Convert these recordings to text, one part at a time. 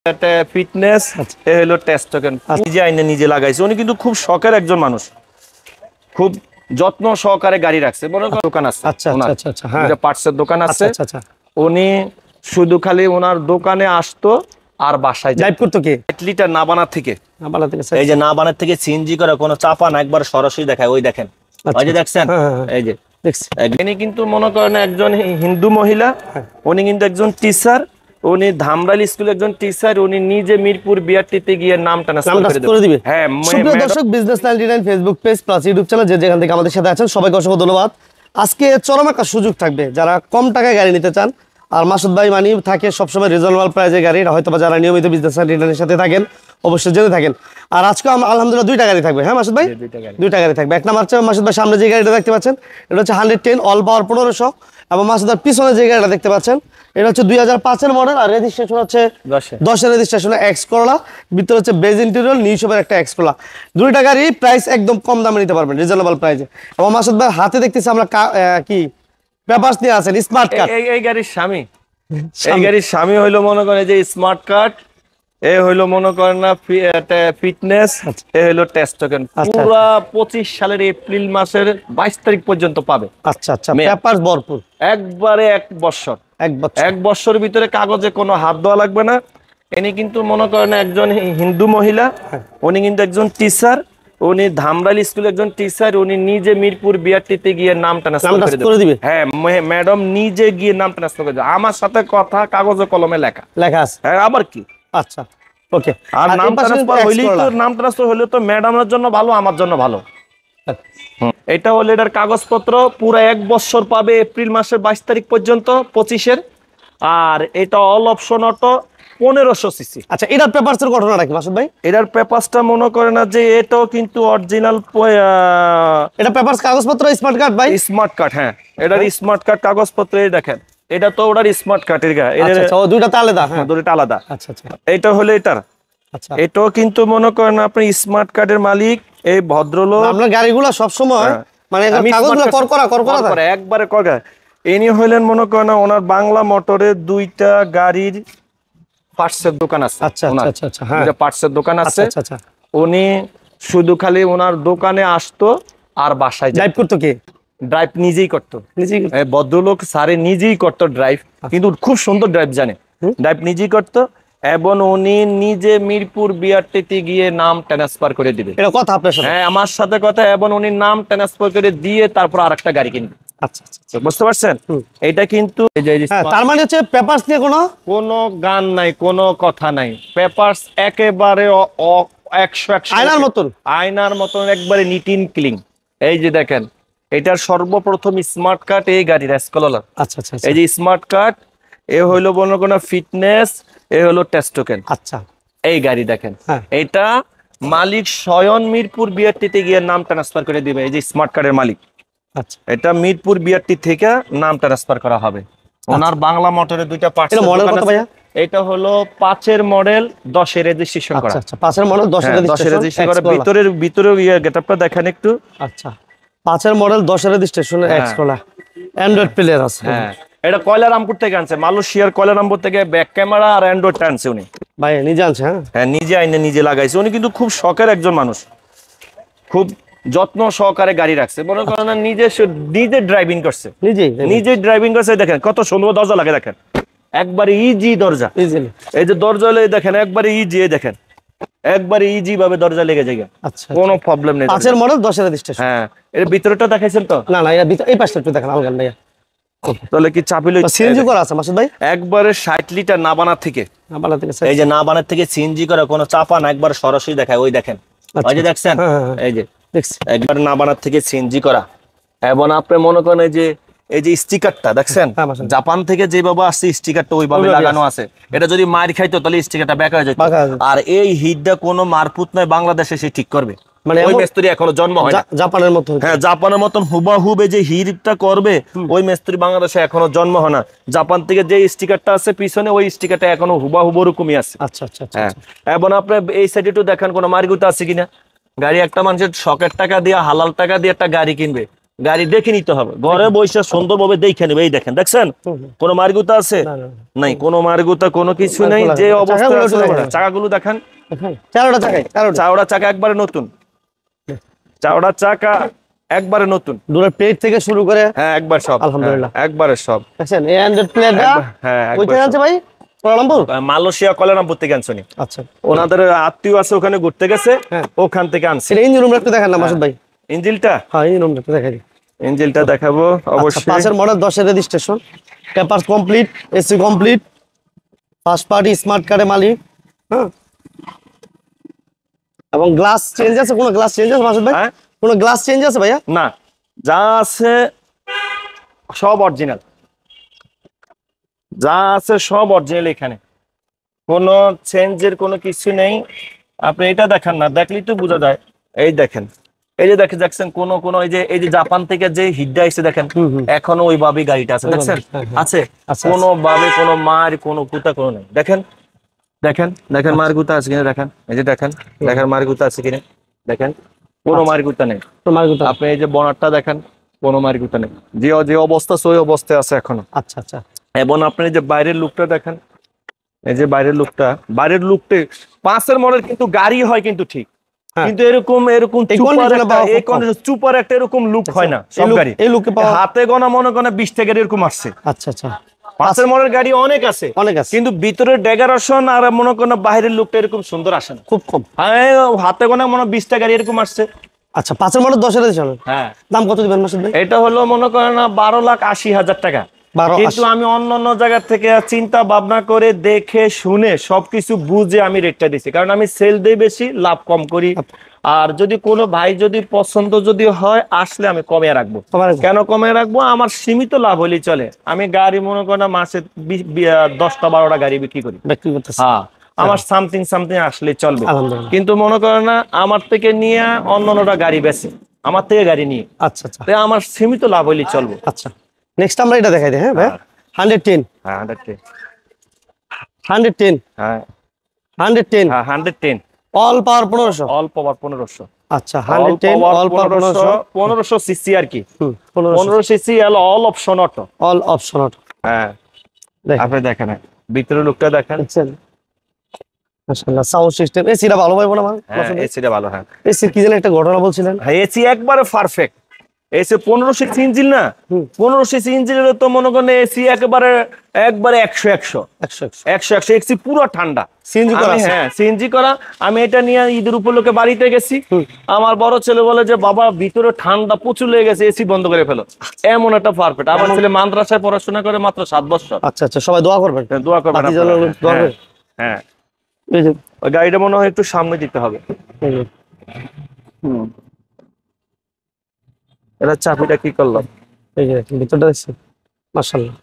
একটা ফিটনেস এ হলো test token নিজে আইনে নিজে লাগাইছে। উনি কিন্তু খুব শখের একজন মানুষ, খুব যত্ন সহকারে গাড়ি রাখছে। মনে করেন দোকান আছে, পার্টসের দোকান আছে। উনি শুধু খালি ওনার দোকানে আসতো আর বাসায় ড্রাইভ করতো। কি 8 লিটার নাবানা থেকে, এই যে নাবানার থেকে সিএনজি করে কোনো চাপা না, একবার সরাসরি দেখায়। ওই দেখেন, ওই যে দেখছেন, এই যে ইনি কিন্তু মনে করেন একজন হিন্দু মহিলা। উনি কিন্তু একজন টিচার, উনি ধামরাইল স্কুলের একজন টিচার। উনি নিজে মিরপুর বিআরটিতে গিয়ে নাম ট্রান্সফার করে দিবে। হ্যাঁ, সুপ্রিয় দর্শক, business 99 Facebook page plus YouTube channel যে যেখান থেকে আমাদের সাথে আছেন সবাইকে অসংখ্য ধন্যবাদ। আজকে চরম একটা সুযোগ থাকবে যারা কম টাকায় গাড়ি নিতে চান। আর মাসুদ ভাই মানি থাকে সবসময় রিজনেবল প্রাইসে গাড়ি, হয়তো বা যারা নিয়মিত বিজনেস 99 সাথে থাকেন অবশ্যই জেনে থাকেন। আর আজকে আলহামদুলিল্লাহ দুইটা গাড়ি থাকবে। হ্যাঁ মাসুদ ভাই, দুইটা গাড়ি থাকবে। এক নাম্বার হচ্ছে মাসুদ ভাই সামনে যে গাড়িটা দেখতে পাচ্ছেন, এটা হচ্ছে 110 অল পাওয়ার 1500। এবং মাসুদ ভাই পিছনে যে গাড়িটা দেখতে পাচ্ছেন, এটা হচ্ছে 2005 মডেল। আর রেজিস্ট্রেশন হচ্ছে 10 রেজিস্ট্রেশন, এক্স করলা। ভিতরে হচ্ছে বেজ ইন্টেরিয়র, নিউ শেপের একটা এক্স করলা। দুইটা গাড়ি প্রাইস একদম কম দামে নিতে পারবেন, রিজনেবল প্রাইসে। এবং মাসুদ ভাই হাতে দেখতেছি আমরা কি পেপারস নিয়ে আছেন, স্মার্ট কার্ড। এই গাড়ির স্বামী, এই গাড়ির স্বামী হইলো মনে করেন যে স্মার্ট কার্ড, এ হইলো মনে করেন না ফিটনেস, এ হইলো টেস্ট টোকেন। পুরা 25 সালের এপ্রিল মাসের 22 তারিখ পর্যন্ত পাবে। আচ্ছা আচ্ছা, পেপারস ভরপুর, একবারে 1 বছর। 1 বছরের ভিতরে কাগজে কোনো হাত দেওয়া লাগবে না। ইনি কিন্তু মনে করেন একজন হিন্দু মহিলা, উনি কিন্তু একজন টিচার। উনি ধামরাইল স্কুলের একজন টিচার। উনি নিজে মিরপুর বিআরটিতে গিয়ে নাম ট্রান্সফার করে দিবে। হ্যাঁ, ম্যাডাম নিজে গিয়ে নাম ট্রান্সফার করে দিবে। আমার সাথে কথা কাগজে কলমে লেখা আছে। হ্যাঁ, আবার কি। আচ্ছা, ওকে। আর নাম ট্রান্সফার হইলেই তো, নাম ট্রান্সফার হইলে তো ম্যাডামের জন্য ভালো, আমার জন্য ভালো। এটা হলো এটার কাগজপত্র পুরো 1 বছর পাবে, এপ্রিল মাসের 22 তারিখ পর্যন্ত 25-এর। আর এটা অল অপশন অটো 1500 সিসি। আচ্ছা, এটার পেপারসের ঘটনাটা কি মাসুদ ভাই? এটার পেপারসটা মনে করে না যে এটাও কিন্তু অরিজিনাল। এটা পেপারস কাগজপত্র স্মার্ট কার্ড ভাই, স্মার্ট কার্ড। হ্যাঁ, এটার স্মার্ট কার্ড কাগজপত্র এই দেখেন। এটা তো ওটার স্মার্ট কার্ডের গা, আচ্ছা ও দুইটা আলাদা। হ্যাঁ, দুইটা আলাদা। আচ্ছা আচ্ছা, এটা হলো এটার। আচ্ছা, এটাও কিন্তু মনে করেন আপনি স্মার্ট কার্ডের মালিক এই ভদ্রলোক। আপনার গাড়িগুলো সব সময় মানে কাগজগুলো করকরা থাকে, একবারে করকরা। ইনি হইলেন মনে করেন ওনার বাংলা মোটরের 2টা গাড়ির পার্টসের দোকান আছে। আচ্ছা আচ্ছা আচ্ছা, হ্যাঁ, পার্টসের দোকান আছে। আচ্ছা আচ্ছা, উনি শুধু খালি ওনার দোকানে আসতো আর বাসায় ড্রাইভ করতো। কি ড্রাইভ নিজেই করতো, ভদ্রলোক স্যারে নিজেই করতো ড্রাইভ, কিন্তু খুব সুন্দর ড্রাইভ জানে। ড্রাইভ নিজেই করতো এবং উনি নিজে মিরপুর বিআরটিতে গিয়ে নাম ট্রান্সফার করে দিবে। এটা কথা আপনার সাথে? হ্যাঁ, আমার সাথে কথা। এবং উনি নাম ট্রান্সফার করে দিয়ে তারপর আরেকটা গাড়ি কিনবে। আচ্ছা আচ্ছা, বুঝতে পারছেন? এটা কিন্তু তার মানে হচ্ছে পেপারস নিয়ে কোনো গান নাই, কোনো কথা নাই। পেপারস একেবারে 100 আয়নার মতন একবারে নিট এন্ড ক্লিন। এই যে দেখেন, এটার সর্বপ্রথম স্মার্ট কার্ড এই গাড়ির এসকলার। আচ্ছা আচ্ছা, এই যে স্মার্ট কার্ড, এ হইলো মনে কোনো ফিটনেস, এ হলো টেস্ট টোকেন। আচ্ছা, এই গাড়ি দেখেন, এটা মালিক স্বয়ং মিরপুর বিআরটিতে গিয়ে নাম ট্রান্সফার করে দিবে। এই যে স্মার্ট কার্ডের মালিক। আচ্ছা, এটা মিরপুর বিআরটি থেকে নাম ট্রান্সফার করা হবে। ওনার বাংলা মোটরের 2টা পার্টস। এটা মডেল কত ভাইয়া? এটা হলো 5-এর মডেল, 10-এর রেজিস্ট্রেশন করা। আচ্ছা, 5-এর মডেল, 10-এর রেজিস্ট্রেশন করা। ভিতরের গেটআপটা দেখেন একটু। আচ্ছা, 5-এর মডেল, 10-এর registration, X Corolla, Android player আছে। হ্যাঁ, এটা কয়লারামপুর থেকে আনছে, মালয়েশিয়ার কয়লারামপুর থেকে ব্যাক ক্যামেরা আর অ্যান্ড্রয়েড আনছে উনি। ভাই নিজে আনছে? হ্যাঁ, নিজে আইনে নিজে লাগাইছে। উনি কিন্তু খুব শখের একজন মানুষ, খুব যত্ন সহকারে গাড়ি রাখছে। মনে করেন না নিজে ড্রাইভিং করছে, নিজে ড্রাইভিং করছে। দেখেন কত সুন্দর দরজা লাগে, দেখেন একবারে ইজি দরজা। এই যে দরজা দেখেন একবারে ইজি, দেখেন একবারে ইজি ভাবে দরজা লেগে যায়। আচ্ছা, কোনো প্রবলেম নেই। 5-এর মডেল, 10-এর রেজিস্ট্রেশন। হ্যাঁ, এর ভিতরটা দেখাইছেন তো? না না, এই পাশটা একটু দেখেন আলগান ভাইয়া। তাহলে কি চাপিলে সিএনজি করা আছে মাসুদ ভাই? একবারে 60 লিটার নাবানা থেকে, এই যে নাবানার থেকে সিএনজি করা, কোনো চাপা না, একবার সরাসরি দেখায়। ওই দেখেন, ওই যে দেখছেন, এই যে একবার নাবানার থেকে সিএনজি করা। এবং আপনি মনে করেন এই যে স্টিকারটা দেখছেন, জাপান থেকে যেভাবে আসছে স্টিকারটা ওইভাবে লাগানো আছে। এটা যদি মার খাইতো তাহলে স্টিকারটা ব্যাক হয়ে যেত। আর এই হিটটা কোনো মারপুত নয়, বাংলাদেশে সে ঠিক করবে। মানে ওই মিস্ত্রি এখনো জন্ম হয় না, জাপানের মতো। হ্যাঁ, জাপানের মতন হুবাহুব যে হিটটা করবে ওই মিস্ত্রি বাংলাদেশে এখনো জন্ম হয় না। জাপান থেকে যে স্টিকারটা আছে পিছনে, ওই স্টিকারটা এখনো হুবাহুব ওরকমই আছে। আচ্ছা আচ্ছা, হ্যাঁ। এবং আপনি এই সাইডে একটু দেখেন কোনো মারগুতা আছে কিনা। গাড়ি একটা মানুষের শখের টাকা দিয়ে, হালাল টাকা দিয়ে একটা গাড়ি কিনবে, গাড়ি দেখে নিতে হবে, ঘরে বসে সুন্দরভাবে দেখে নেবে। এই দেখেন, দেখছেন কোনো মার্গুতা আছে? নাই, কোনো মার্গুতা কোনো কিছু নেই। যে অবস্থা আছে চাকাগুলো দেখেন, চাওড়া চাকা একবারে নতুন, চাওড়া চাকা একবারে নতুন, দূরের পেট থেকে শুরু করে হ্যাঁ একবার সব, আলহামদুলিল্লাহ একবারে সব। দেখছেন এই 100 প্লেটটা হ্যাঁ কইতে আছে ভাই? কোলালামপুর, মালয়েশিয়া কোলালামপুর থেকে আনছনি। আচ্ছা, ওনাদের আত্মীয় আছে ওখানে ঘুরতে গেছে, ওখান থেকে আনছে। এটা ইঞ্জিন রুম একটু দেখেন না মাসুদ ভাই? ইঞ্জিনটা, হ্যাঁ ইঞ্জিন রুম একটু দেখাই দিই। ইঞ্জিনটা দেখাবো অবশ্যই। 5 এর মডেল, 10 এর registration, paper complete, AC complete, first party smart কার্ডের মালিক। হ্যাঁ, এবং গ্লাস চেঞ্জ আছে? কোনো গ্লাস চেঞ্জ আছে মাসুদ ভাই? কোনো গ্লাস চেঞ্জ আছে ভাইয়া? না, যা আছে সব অরিজিনাল, যা আছে সব অরিজিনাল, এখানে কোনো চেঞ্জের কোনো কিছু নেই। আপনি এটা দেখেন না, দেখলেই তো বোঝা যায়। এই দেখেন, এই যে দেখছেন কোন এই যে জাপান থেকে যে হিটটা এসে দেখেন, এখনো ওইভাবেই গাড়িটা আছে, দেখছেন আছে, কোনো ভাবে কোনো মার কোনো কুতা কোনো নেই। দেখেন দেখেন দেখেন মার গুতা আছে কিনা দেখেন, এই যে দেখেন দেখেন মার গুতা আছে কিনা দেখেন, কোনো মার গুতা নেই। আপনি এই যে বনারটা দেখেন, কোনো মার গুতা নেই, যে অবস্থা ওই অবস্থায় আছে এখনো। আচ্ছা আচ্ছা। এবং আপনি যে বাইরের লুকটা দেখেন, এই যে বাইরের লুকটা 5 এর মডেল কিন্তু গাড়ি হয় কিন্তু ঠিক, কিন্তু এরকম চুপার একটা এরকম লুক হয় না সব গাড়ি। এই লুকে হাতে গোনা মনে করেন 20 টাকার এরকম আসছে। আচ্ছা আচ্ছা। 5 এর মডেল গাড়ি অনেক আছে, কিন্তু ভিতরের ডেকোরেশন আর মনে করেন বাইরের লুকটা এরকম সুন্দর আসে না, খুব কম। হ্যাঁ, হাতে গোনা মনে 20 টাকার এরকম আসছে। আচ্ছা, 5 এর মডেল 10 এর রেজিস্ট্রেশন, হ্যাঁ, দাম কত দিবেন মাসুদ ভাই? এটা হলো মনে করেন 12,80,000 টাকা। কিন্তু আমি অন্য জায়গা থেকে চিন্তা ভাবনা করে দেখে শুনে সবকিছু বুঝে আমি রেটটা দিছি, কারণ আমি সেল দেই বেশি, লাভ কম করি। আর যদি কোনো ভাই যদি পছন্দ যদি হয়, আসলে আমি কমিয়ে রাখবো। কেন কমিয়ে রাখবো? আমার সীমিত লাভ হলেই চলে। আমি গাড়ি মনে করেন মাসে 10টা-12টা গাড়ি বিক্রি করি। হ্যাঁ, আমার সামথিং আসলে চলবে। কিন্তু মনে করেন না, আমার থেকে নিয়ে অন্যটা গাড়ি বেছে, আমার থেকে গাড়ি নিয়ে, আচ্ছা আচ্ছা, তাই আমার সীমিত লাভ হলেই চলবে। আচ্ছা, নেক্সট আমরা এটা দেখাই দিই। হ্যাঁ ভাই, 110, হ্যাঁ 110, 110, হ্যাঁ 110, হ্যাঁ 110, অল পাওয়ার 1500, অল পাওয়ার 1500। আচ্ছা, 110 অল পাওয়ার 1500 সিসি আর কি, 1500 CC all option auto, all option auto. হ্যাঁ, আপনি দেখেন ভিতরের লুকটা দেখেন, মাশাআল্লাহ। সাউন্ড সিস্টেম, এসিটা ভালো পাইবো না? হ্যাঁ, এসিটা ভালো। হ্যাঁ, এসি কি যেন একটা ঘটনা বলছিলেন? হ্যাঁ, এসি একবারে পারফেক্ট। এসি 1500 সিসি ইঞ্জিন না, 1500 সিসি ইঞ্জিনের তো মনে করেন এসি একবারে 100 এসি পুরো ঠান্ডা, সিএনজি করা। হ্যাঁ, সিএনজি করা। আমি এটা নিয়ে ঈদের উপলক্ষে বাড়িতে গেছি, আমার বড় ছেলে বলে যে বাবা ভিতরে ঠান্ডা প্রচুর লেগে গেছে, এসি বন্ধ করে ফেলো। এমন একটা পারফেক্ট। আমার ছেলে মাদ্রাসায় পড়াশোনা করে মাত্র 7 বছর। আচ্ছা আচ্ছা, সবাই দোয়া করবেন, দোয়া করবেন। হ্যাঁ, ওই গাড়িটা মনে হয় একটু সামনে দিতে হবে। এটা চাবিটা কি করলাম? এই যে ভিতরটা দেখছেন, মাশাআল্লাহ।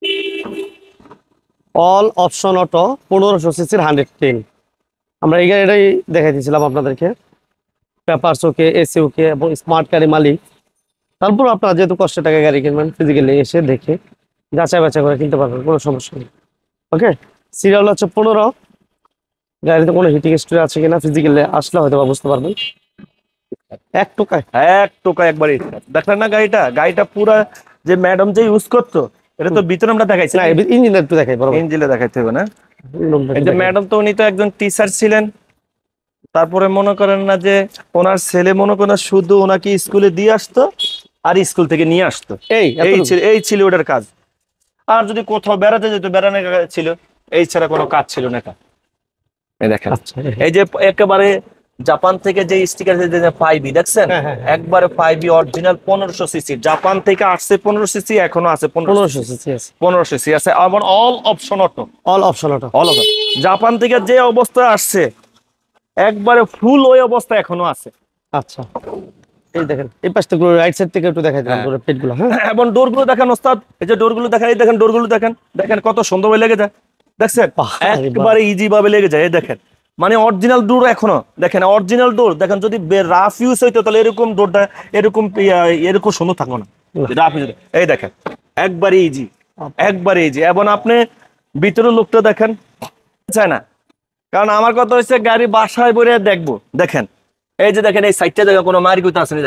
অল অপশন অটো 1500 সিসির 110। আমরা এই গাড়িটাই দেখাই দিয়েছিলাম আপনাদেরকে, পেপারস ওকে, এসি ওকে এবং স্মার্ট গাড়ি মালিক। তারপর আপনারা যেহেতু কষ্টের টাকা গাড়ি কিনবেন, ফিজিক্যালি এসে দেখে যাচাই বাছাই করে কিনতে পারবেন, কোনো সমস্যা নেই। ওকে, সিরিয়াল হচ্ছে 15। গাড়িতে কোনো হিটিং হিস্ট্রি আছে কিনা ফিজিক্যালি আসলে হয়তো বুঝতে পারবেন। এক টোকায় একবারে দেখলেন না গাড়িটা পুরা যে ম্যাডাম যে ইউজ করতো, এটা তো ভিতরে আমরা দেখাইছি না, ইঞ্জিনটা একটু দেখাই, বড় ইঞ্জিনে দেখাইতে হবে না। এই যে ম্যাডাম তো উনি তো একজন টিচার ছিলেন, তারপরে মনে করেন না যে ওনার ছেলে মনে করেন শুধু ওনাকে স্কুলে দিয়ে আসতো আর স্কুল থেকে নিয়ে আসতো, এই ছিল ওটার কাজ। আর যদি কোথাও বেড়াতে যেত, বেড়ানো ছিল, এই ছাড়া কোনো কাজ ছিল না। এই দেখেন, এই যে একেবারে জাপান থেকে যে স্টিকার পাইবি দেখছেন, একবারে পাইবি অরিজিনাল 1500 সিসি। জাপান থেকে আসছে 1500 সিসি, এখনো আছে 1500 সিসি আছে, 1500 সিসি আছে। আবার all option auto, all option auto, all option. Japan থেকে যে অবস্থায় আসছে একবারে ফুল ওই অবস্থা এখনো আছে। আচ্ছা, এই দেখেন এই পাশ থেকে রাইট সাইড থেকে একটু দেখাই দিলাম পুরো পেটগুলো। হ্যাঁ, এবং ডোরগুলো দেখেন ওস্তাদ, এই যে ডোরগুলো দেখেন, এই দেখেন ডোরগুলো দেখেন, দেখেন কত সুন্দর লেগে যায়, দেখছেন একবারে ইজি ভাবে লেগে যায়। এই দেখেন, মানে অরিজিনাল ডোর এখনো দেখেন, অরিজিনাল ডোর দেখেন। যদি রাফ ইউজ হইতো তাহলে এরকম ডোরটা এরকম সুন্দর থাকো না, রাফ ইউজ। এই দেখেন একবারে ইজি, একবারে ইজি। এবং আপনি ভিতরের লোকটা দেখেন, চায় না, কারণ আমার কথা হচ্ছে গাড়ি বাসায় বলে দেখবো। দেখেন এই যে দেখেন, এই সাইডটা দেখেন কোনো মারি গুতা আছে না, দেখেন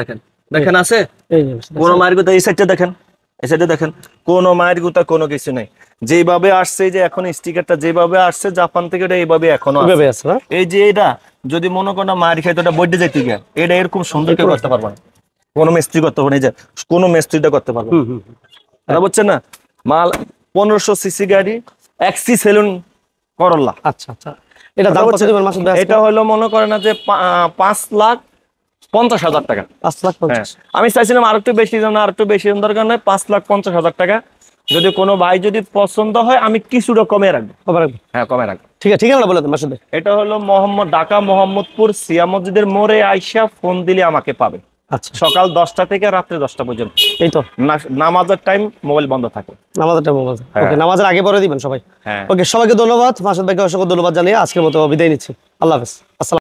দেখেন আছে এই যে কোন মায়ের গুতা, এই সাইডটা দেখেন, এই সাইডে দেখেন, কোন মায়ের গুতা কোনো কিছু নাই। যেভাবে আসছে, এই যে এখন স্টিকারটা যেভাবে আসছে জাপান থেকে, এটা এইভাবে এখনো আছে। এভাবে আছে না? এই যে এটা যদি মনে করেন মায়ের খাইতো, এটা বইতে যাইতে গিয়া, এটা এরকম সুন্দর কেউ করতে পারবে না, কোনো মিস্ত্রি করতে পারবে না, এই যে কোনো মিস্ত্রিটা করতে পারবে না। এটা বুঝছেন না? মাল 1500 সিসি গাড়ি, এক্সি সেলুন করল্লা। আচ্ছা আচ্ছা, এটা দাম কত দিবেন মাসুদ ভাই? এটা হলো মনে করেন না যে 5,50,000 টাকা। 5,50,000। হ্যাঁ, আমি চাইছিলাম আর একটু বেশি দাম, আর একটু বেশি দাম দরকার নয়, 5,50,000 টাকা। যদি কোনো ভাই যদি পছন্দ হয় আমি কিছুটা কমে রাখবো। কবে রাখবেন? হ্যাঁ, কমে রাখবো। ঠিক আছে, ঠিকানা বলে দেন মাসুদ ভাই। এটা হলো ঢাকা মোহাম্মদপুর সিয়া মসজিদের মোড়ে আইসা ফোন দিলে আমাকে পাবে। আচ্ছা, সকাল 10টা থেকে রাত্রে 10টা পর্যন্ত। এই তো নামাজের টাইম মোবাইল বন্ধ থাকে। নামাজের টাইম বলতে। হ্যাঁ। ওকে, নামাজের আগে পরে দিবেন সবাই। হ্যাঁ। ওকে, সবাইকে ধন্যবাদ, মাসুদ ভাইকে অসংখ্য ধন্যবাদ জানিয়ে আজকের মতো বিদায় নিচ্ছি। আল্লাহ হাফেজ। আসসালাম।